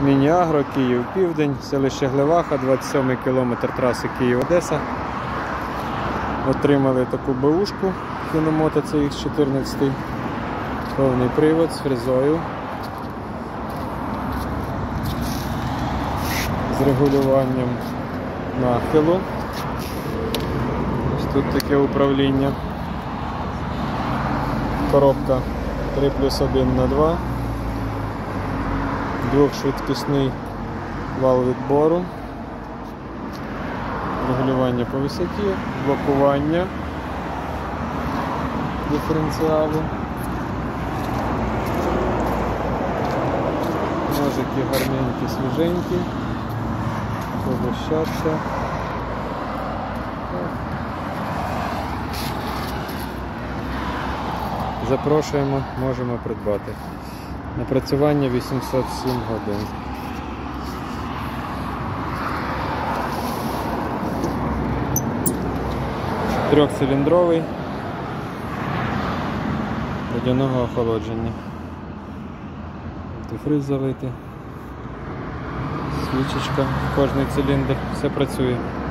Міні-Агро, Київ Південь, селище Глеваха, 27 кілометр траси Київ-Одеса. Отримали таку БУшку Хіномото CX14, повний привод з фрезою, з регулюванням нахилу. Ось тут таке управління. Коробка 3+1/2. Двохшвидкісний вал відбору, регулювання по висоті, блокування диференціалу. Ножики гарненькі, свіженькі, побощаться. Запрошуємо, можемо придбати. Напрацювання 807 годин. Трьохциліндровий, водяного охолодження. Антифриз залитий, свічечка в кожний циліндр, все працює.